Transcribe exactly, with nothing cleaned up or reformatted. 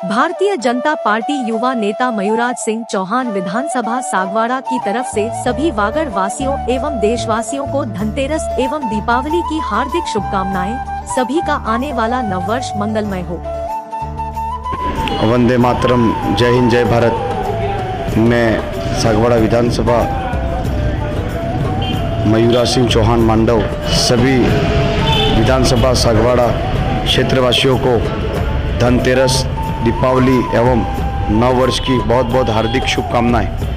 Bharatiya Janata party युवा नेता मयूराज सिंह चौहान विधानसभा सागवाड़ा की तरफ से सभी वागड़ वासियों एवं देशवासियों को धनतेरस एवं दीपावली की हार्दिक शुभकामनाएं। सभी का आने वाला नववर्ष मंगलमय हो। वंदे मातरम, जय हिंद, जय भारत। मैं सागवाड़ा विधानसभा मयूराज सिंह चौहान मांडव सभी विधानसभा सागवाड़ा क्षेत्रवासियों को धनतेरस, दीपावली एवं नव वर्ष की बहुत बहुत हार्दिक शुभकामनाएं।